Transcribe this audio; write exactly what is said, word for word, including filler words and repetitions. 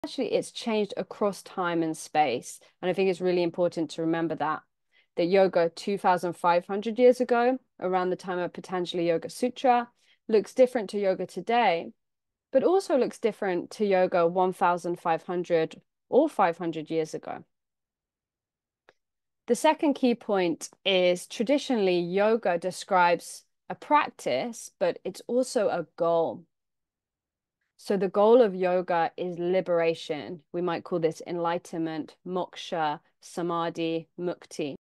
actually it's changed across time and space. And I think it's really important to remember that that yoga two thousand five hundred years ago, around the time of Patanjali Yoga Sutra, looks different to yoga today, but also looks different to yoga one thousand five hundred or five hundred years ago. The second key point is traditionally yoga describes a practice, but it's also a goal. So the goal of yoga is liberation. We might call this enlightenment, moksha, samadhi, mukti.